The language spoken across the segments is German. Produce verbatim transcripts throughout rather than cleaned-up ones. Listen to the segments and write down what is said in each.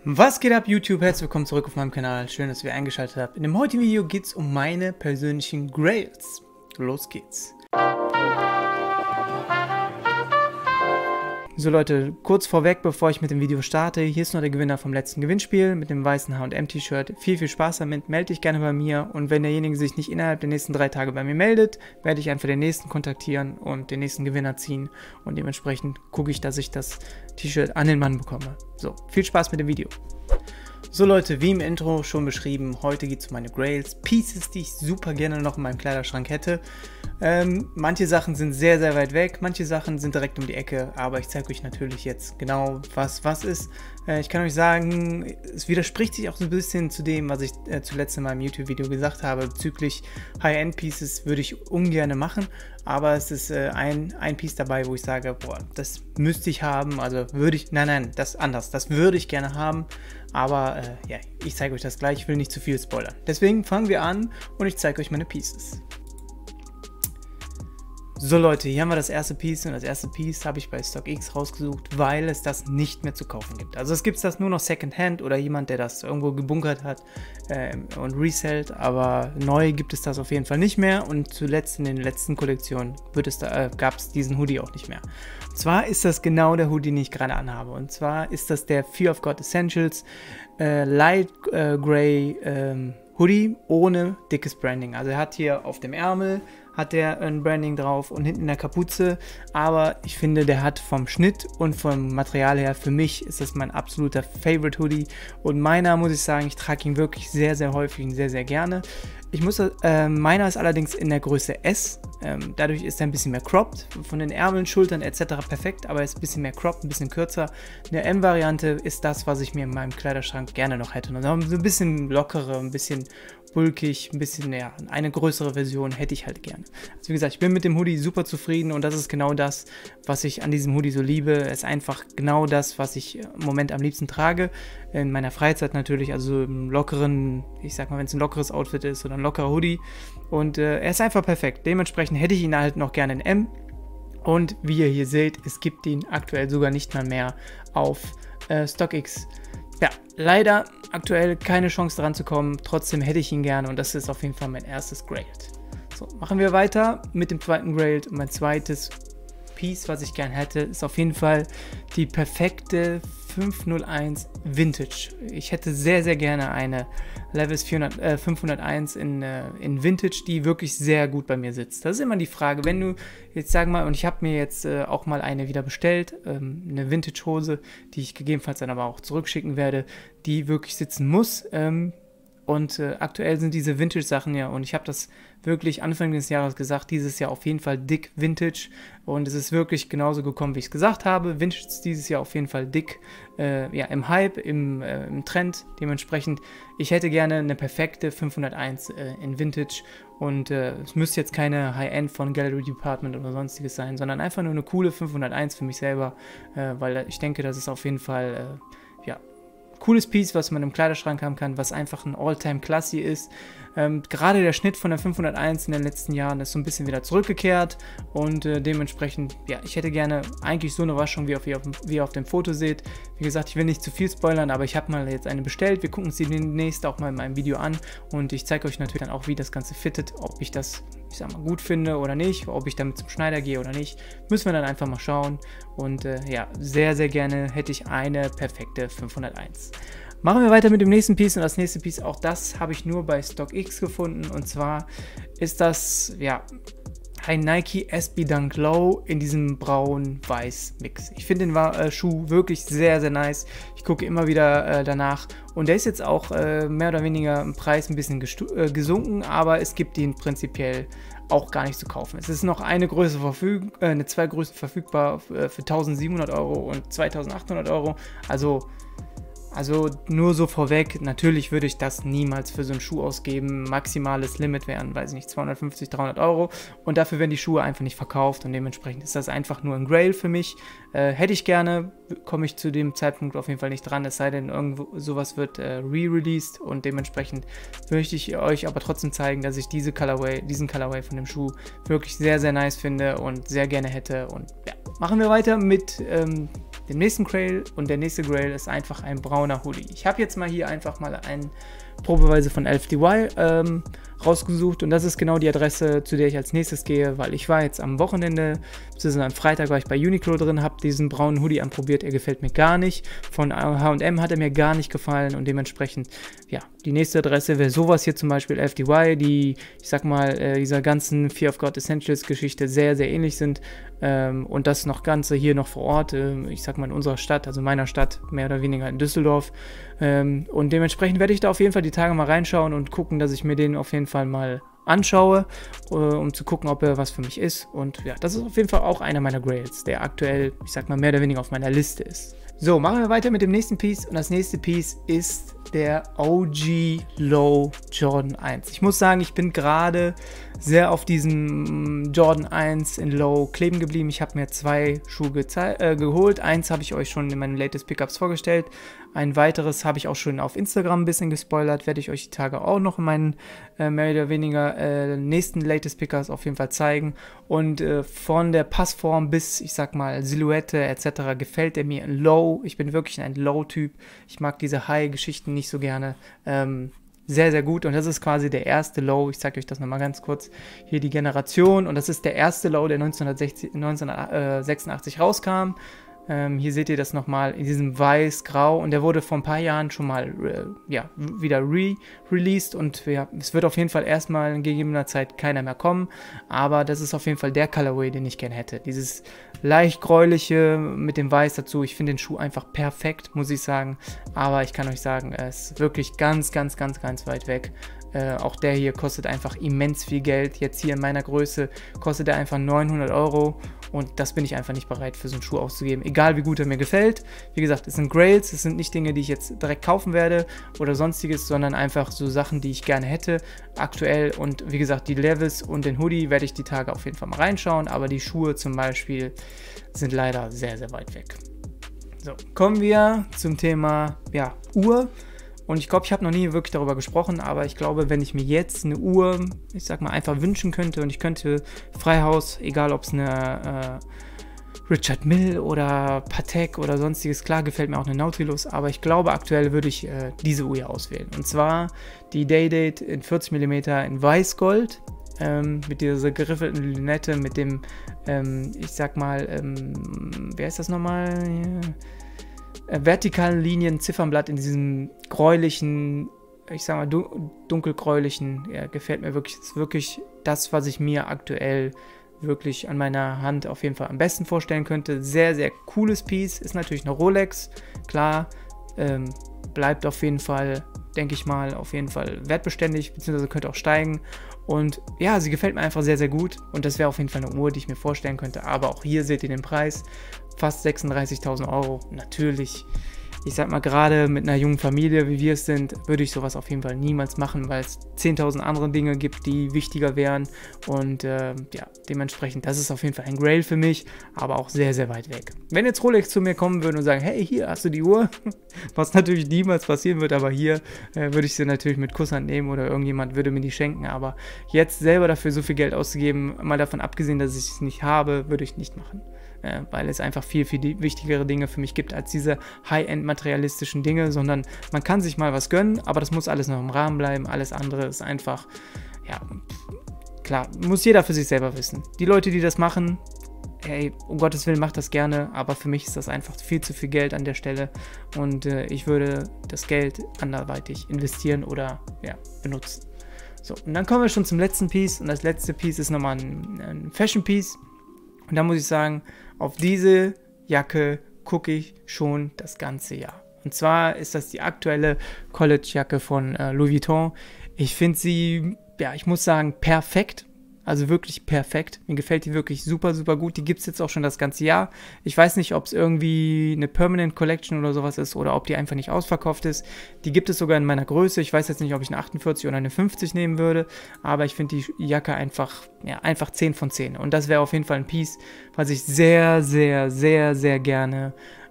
Was geht ab YouTube? Herzlich willkommen zurück auf meinem Kanal. Schön, dass ihr eingeschaltet habt. In dem heutigen Video geht es um meine persönlichen Grails. Los geht's. So Leute, kurz vorweg, bevor ich mit dem Video starte, hier ist noch der Gewinner vom letzten Gewinnspiel mit dem weißen H und M T-Shirt. Viel, viel Spaß damit, melde dich gerne bei mir und wenn derjenige sich nicht innerhalb der nächsten drei Tage bei mir meldet, werde ich einfach den nächsten kontaktieren und den nächsten Gewinner ziehen und dementsprechend gucke ich, dass ich das T-Shirt an den Mann bekomme. So, viel Spaß mit dem Video. So Leute, wie im Intro schon beschrieben, heute geht es um meine Grails, Pieces, die ich super gerne noch in meinem Kleiderschrank hätte. Ähm, manche Sachen sind sehr, sehr weit weg, manche Sachen sind direkt um die Ecke, aber ich zeige euch natürlich jetzt genau, was was ist. Äh, ich kann euch sagen, es widerspricht sich auch so ein bisschen zu dem, was ich äh, zuletzt in meinem YouTube-Video gesagt habe. Bezüglich High-End-Pieces würde ich ungern machen, aber es ist äh, ein, ein Piece dabei, wo ich sage, boah, das müsste ich haben, also würde ich, nein, nein, das anders, das würde ich gerne haben. Aber äh, ja, ich zeige euch das gleich, ich will nicht zu viel spoilern. Deswegen fangen wir an und ich zeige euch meine Pieces. So Leute, hier haben wir das erste Piece und das erste Piece habe ich bei StockX rausgesucht, weil es das nicht mehr zu kaufen gibt. Also es gibt das nur noch Secondhand oder jemand, der das irgendwo gebunkert hat äh, und resellt, aber neu gibt es das auf jeden Fall nicht mehr und zuletzt in den letzten Kollektionen wird es da, äh, gab es diesen Hoodie auch nicht mehr. Und zwar ist das genau der Hoodie, den ich gerade anhabe und zwar ist das der Fear of God Essentials äh, Light äh, Grey ähm, Hoodie ohne dickes Branding. Also er hat hier auf dem Ärmel hat der ein Branding drauf und hinten in der Kapuze, aber ich finde, der hat vom Schnitt und vom Material her, für mich ist das mein absoluter Favorite Hoodie und meiner, muss ich sagen, ich trage ihn wirklich sehr, sehr häufig und sehr, sehr gerne. Ich muss, äh, meiner ist allerdings in der Größe S, ähm, dadurch ist er ein bisschen mehr cropped, von den Ärmeln, Schultern et cetera perfekt, aber er ist ein bisschen mehr cropped, ein bisschen kürzer. Eine M-Variante ist das, was ich mir in meinem Kleiderschrank gerne noch hätte. Also so ein bisschen lockere, ein bisschen bulkig, ein bisschen, ja, eine größere Version hätte ich halt gerne. Also wie gesagt, ich bin mit dem Hoodie super zufrieden und das ist genau das, was ich an diesem Hoodie so liebe. Es ist einfach genau das, was ich im Moment am liebsten trage. In meiner Freizeit natürlich, also im lockeren, ich sag mal, wenn es ein lockeres Outfit ist oder ein lockerer Hoodie. Und äh, er ist einfach perfekt. Dementsprechend hätte ich ihn halt noch gerne in M. Und wie ihr hier seht, es gibt ihn aktuell sogar nicht mal mehr auf äh, StockX. Ja, leider aktuell keine Chance dran zu kommen, trotzdem hätte ich ihn gerne und das ist auf jeden Fall mein erstes Grail. So, machen wir weiter mit dem zweiten Grail und mein zweites Piece, was ich gerne hätte, ist auf jeden Fall die perfekte fünf null eins Vintage. Ich hätte sehr, sehr gerne eine Levi's vierhundert, äh, fünfhunderteins in, äh, in Vintage, die wirklich sehr gut bei mir sitzt. Das ist immer die Frage, wenn du jetzt, sag mal, und ich habe mir jetzt äh, auch mal eine wieder bestellt, ähm, eine Vintage-Hose, die ich gegebenenfalls dann aber auch zurückschicken werde, die wirklich sitzen muss. Ähm, Und äh, aktuell sind diese Vintage-Sachen ja, und ich habe das wirklich Anfang des Jahres gesagt, dieses Jahr auf jeden Fall dick Vintage und es ist wirklich genauso gekommen, wie ich es gesagt habe. Vintage ist dieses Jahr auf jeden Fall dick, äh, ja, im Hype, im, äh, im Trend. Dementsprechend, ich hätte gerne eine perfekte fünfhunderteins äh, in Vintage und äh, es müsste jetzt keine High-End von Gallery Department oder sonstiges sein, sondern einfach nur eine coole fünfhunderteins für mich selber, äh, weil ich denke, das ist auf jeden Fall, äh, ja, cooles Piece, was man im Kleiderschrank haben kann, was einfach ein All-Time-Classy ist. Ähm, gerade der Schnitt von der fünfhunderteins in den letzten Jahren ist so ein bisschen wieder zurückgekehrt und äh, dementsprechend, ja, ich hätte gerne eigentlich so eine Waschung, wie, auf, wie, auf, wie ihr auf dem Foto seht. Wie gesagt, ich will nicht zu viel spoilern, aber ich habe mal jetzt eine bestellt. Wir gucken uns die demnächst auch mal in meinem Video an und ich zeige euch natürlich dann auch, wie das Ganze fittet, ob ich das, ich sag mal, gut finde oder nicht, ob ich damit zum Schneider gehe oder nicht. Müssen wir dann einfach mal schauen und äh, ja, sehr, sehr gerne hätte ich eine perfekte fünfhunderteins. Machen wir weiter mit dem nächsten Piece und das nächste Piece, auch das habe ich nur bei StockX gefunden und zwar ist das, ja, ein Nike S B Dunk Low in diesem braun-weiß Mix. Ich finde den äh, Schuh wirklich sehr, sehr nice. Ich gucke immer wieder äh, danach und der ist jetzt auch äh, mehr oder weniger im Preis ein bisschen äh, gesunken, aber es gibt ihn prinzipiell auch gar nicht zu kaufen. Es ist noch eine Größe verfügbar, äh, eine zwei Größen verfügbar äh, für eintausendsiebenhundert Euro und zweitausendachthundert Euro, also Also nur so vorweg, natürlich würde ich das niemals für so einen Schuh ausgeben. Maximales Limit wären, weiß ich nicht, zweihundertfünfzig, dreihundert Euro. Und dafür werden die Schuhe einfach nicht verkauft und dementsprechend ist das einfach nur ein Grail für mich. Äh, hätte ich gerne, komme ich zu dem Zeitpunkt auf jeden Fall nicht dran, es sei denn, irgendwo sowas wird äh, re-released und dementsprechend möchte ich euch aber trotzdem zeigen, dass ich diese Colorway, diesen Colorway von dem Schuh wirklich sehr, sehr nice finde und sehr gerne hätte. Und ja, machen wir weiter mit ähm, dem nächsten Grail. Und der nächste Grail ist einfach ein brauner Hoodie. Ich habe jetzt mal hier einfach mal einen probeweise von elf D Y ähm, rausgesucht und das ist genau die Adresse, zu der ich als nächstes gehe, weil ich war jetzt am Wochenende, beziehungsweise am Freitag war ich bei Uniqlo drin, habe diesen braunen Hoodie anprobiert, er gefällt mir gar nicht, von H und M hat er mir gar nicht gefallen und dementsprechend, ja, die nächste Adresse wäre sowas hier zum Beispiel elf D Y, die, ich sag mal, äh, dieser ganzen Fear of God Essentials Geschichte sehr, sehr ähnlich sind ähm, und das noch Ganze hier noch vor Ort, äh, ich sag mal in unserer Stadt, also meiner Stadt, mehr oder weniger in Düsseldorf ähm, und dementsprechend werde ich da auf jeden Fall die Tage mal reinschauen und gucken, dass ich mir den auf jeden Fall mal anschaue, äh, um zu gucken, ob er was für mich ist. Und ja, das ist auf jeden Fall auch einer meiner Grails, der aktuell, ich sag mal, mehr oder weniger auf meiner Liste ist. So, machen wir weiter mit dem nächsten Piece und das nächste Piece ist der O G Low Jordan eins. Ich muss sagen, ich bin gerade sehr auf diesem Jordan eins in Low kleben geblieben. Ich habe mir zwei Schuhe äh, geholt. Eins habe ich euch schon in meinen Latest Pickups vorgestellt. Ein weiteres habe ich auch schon auf Instagram ein bisschen gespoilert. Werde ich euch die Tage auch noch in meinen äh, mehr oder weniger äh, nächsten Latest Pickups auf jeden Fall zeigen. Und äh, von der Passform bis, ich sag mal, Silhouette et cetera gefällt er mir in Low. Ich bin wirklich ein Low-Typ. Ich mag diese High-Geschichten nicht so gerne. Ähm, sehr, sehr gut. Und das ist quasi der erste Low. Ich zeige euch das nochmal ganz kurz. Hier die Generation. Und das ist der erste Low, der neunzehnhundertsechsundachtzig rauskam. Ähm, hier seht ihr das nochmal in diesem weiß-grau und der wurde vor ein paar Jahren schon mal äh, ja, wieder re-released und ja, es wird auf jeden Fall erstmal in gegebener Zeit keiner mehr kommen, aber das ist auf jeden Fall der Colorway, den ich gerne hätte. Dieses leicht gräuliche mit dem Weiß dazu, ich finde den Schuh einfach perfekt, muss ich sagen, aber ich kann euch sagen, er ist wirklich ganz, ganz, ganz, ganz weit weg. Äh, auch der hier kostet einfach immens viel Geld. Jetzt hier in meiner Größe kostet er einfach neunhundert Euro und das bin ich einfach nicht bereit für so einen Schuh auszugeben. Egal wie gut er mir gefällt. Wie gesagt, es sind Grails, es sind nicht Dinge, die ich jetzt direkt kaufen werde oder sonstiges, sondern einfach so Sachen, die ich gerne hätte aktuell. Und wie gesagt, die Levis und den Hoodie werde ich die Tage auf jeden Fall mal reinschauen, aber die Schuhe zum Beispiel sind leider sehr, sehr weit weg. So, kommen wir zum Thema ja, Uhr. Und ich glaube, ich habe noch nie wirklich darüber gesprochen, aber ich glaube, wenn ich mir jetzt eine Uhr, ich sag mal, einfach wünschen könnte und ich könnte Freihaus, egal ob es eine äh, Richard Mille oder Patek oder sonstiges, klar gefällt mir auch eine Nautilus, aber ich glaube, aktuell würde ich äh, diese Uhr hier auswählen. Und zwar die Day-Date in vierzig Millimeter in Weißgold, ähm, mit dieser geriffelten Lünette, mit dem, ähm, ich sag mal, ähm, wer ist das nochmal hier? Vertikalen Linien, Ziffernblatt in diesem gräulichen, ich sag mal dun dunkelgräulichen, ja, gefällt mir wirklich, ist wirklich das, was ich mir aktuell wirklich an meiner Hand auf jeden Fall am besten vorstellen könnte. Sehr, sehr cooles Piece, ist natürlich eine Rolex, klar, ähm, bleibt auf jeden Fall, denke ich mal, auf jeden Fall wertbeständig, beziehungsweise könnte auch steigen. Und ja, sie gefällt mir einfach sehr, sehr gut. Und das wäre auf jeden Fall eine Uhr, die ich mir vorstellen könnte. Aber auch hier seht ihr den Preis, fast sechsunddreißigtausend Euro. Natürlich, ich sag mal, gerade mit einer jungen Familie, wie wir es sind, würde ich sowas auf jeden Fall niemals machen, weil es zehntausend andere Dinge gibt, die wichtiger wären. Und äh, ja, dementsprechend, das ist auf jeden Fall ein Grail für mich, aber auch sehr, sehr weit weg. Wenn jetzt Rolex zu mir kommen würde und sagen, hey, hier hast du die Uhr, was natürlich niemals passieren wird, aber hier äh, würde ich sie natürlich mit Kusshand nehmen oder irgendjemand würde mir die schenken. Aber jetzt selber dafür so viel Geld auszugeben, mal davon abgesehen, dass ich es nicht habe, würde ich nicht machen. Äh, weil es einfach viel, viel wichtigere Dinge für mich gibt als diese High-End-materialistischen Dinge, sondern man kann sich mal was gönnen, aber das muss alles noch im Rahmen bleiben. Alles andere ist einfach, ja, klar, muss jeder für sich selber wissen. Die Leute, die das machen, hey, um Gottes Willen, macht das gerne, aber für mich ist das einfach viel zu viel Geld an der Stelle und äh, ich würde das Geld anderweitig investieren oder, ja, benutzen. So, und dann kommen wir schon zum letzten Piece und das letzte Piece ist nochmal ein, ein Fashion-Piece. Und da muss ich sagen, auf diese Jacke gucke ich schon das ganze Jahr. Und zwar ist das die aktuelle College-Jacke von äh, Louis Vuitton. Ich finde sie, ja, ich muss sagen, perfekt. Also wirklich perfekt. Mir gefällt die wirklich super, super gut. Die gibt es jetzt auch schon das ganze Jahr. Ich weiß nicht, ob es irgendwie eine Permanent Collection oder sowas ist oder ob die einfach nicht ausverkauft ist. Die gibt es sogar in meiner Größe. Ich weiß jetzt nicht, ob ich eine achtundvierzig oder eine fünfzig nehmen würde. Aber ich finde die Jacke einfach, ja, einfach zehn von zehn. Und das wäre auf jeden Fall ein Piece, was ich sehr, sehr, sehr, sehr gerne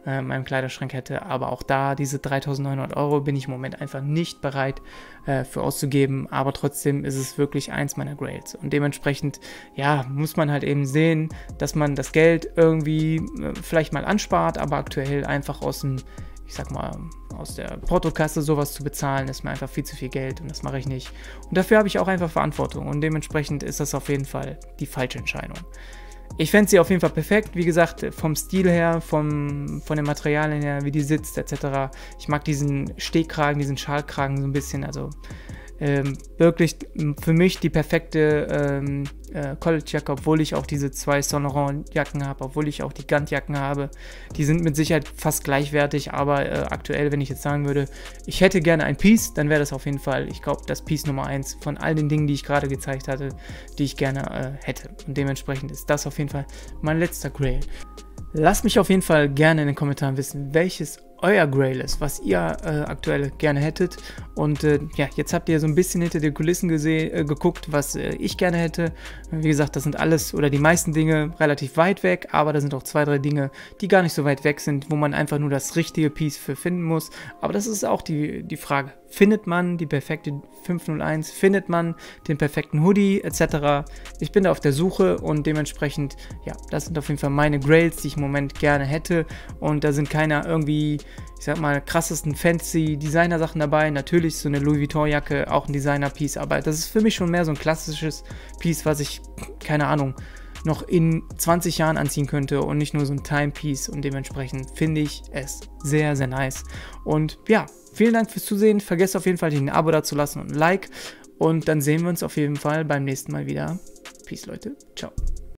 äh, in meinem Kleiderschrank hätte. Aber auch da, diese dreitausendneunhundert Euro bin ich im Moment einfach nicht bereit äh, für auszugeben. Aber trotzdem ist es wirklich eins meiner Grails. Und dementsprechend, ja, muss man halt eben sehen, dass man das Geld irgendwie äh, vielleicht mal anspart, aber aktuell einfach aus dem, ich sag mal, aus der Portokasse sowas zu bezahlen, ist mir einfach viel zu viel Geld und das mache ich nicht. Und dafür habe ich auch einfach Verantwortung und dementsprechend ist das auf jeden Fall die falsche Entscheidung. Ich fände sie auf jeden Fall perfekt, wie gesagt, vom Stil her, vom, von den Materialien her, wie die sitzt et cetera. Ich mag diesen Stehkragen, diesen Schalkragen so ein bisschen, also ähm, wirklich für mich die perfekte ähm, äh, College-Jacke, obwohl ich auch diese zwei Saint Laurent-Jacken habe, obwohl ich auch die Gant-Jacken habe. Die sind mit Sicherheit fast gleichwertig, aber äh, aktuell, wenn ich jetzt sagen würde, ich hätte gerne ein Piece, dann wäre das auf jeden Fall, ich glaube, das Piece Nummer eins von all den Dingen, die ich gerade gezeigt hatte, die ich gerne äh, hätte. Und dementsprechend ist das auf jeden Fall mein letzter Grail. Lasst mich auf jeden Fall gerne in den Kommentaren wissen, welches euer Grail ist, was ihr äh, aktuell gerne hättet. Und äh, ja, jetzt habt ihr so ein bisschen hinter die Kulissen gesehen, äh, geguckt, was äh, ich gerne hätte. Wie gesagt, das sind alles oder die meisten Dinge relativ weit weg, aber da sind auch zwei, drei Dinge, die gar nicht so weit weg sind, wo man einfach nur das richtige Piece für finden muss. Aber das ist auch die, die Frage. Findet man die perfekte fünf null eins? Findet man den perfekten Hoodie et cetera? Ich bin da auf der Suche und dementsprechend, ja, das sind auf jeden Fall meine Grails, die ich im Moment gerne hätte. Und da sind keine irgendwie, ich sag mal, krassesten fancy Designer-Sachen dabei. Natürlich so eine Louis Vuitton-Jacke, auch ein Designer-Piece, aber das ist für mich schon mehr so ein klassisches Piece, was ich, keine Ahnung, noch in zwanzig Jahren anziehen könnte und nicht nur so ein Timepiece und dementsprechend finde ich es sehr, sehr nice. Und ja, vielen Dank fürs Zusehen. Vergesst auf jeden Fall, ein Abo da zu lassen und ein Like und dann sehen wir uns auf jeden Fall beim nächsten Mal wieder. Peace, Leute. Ciao.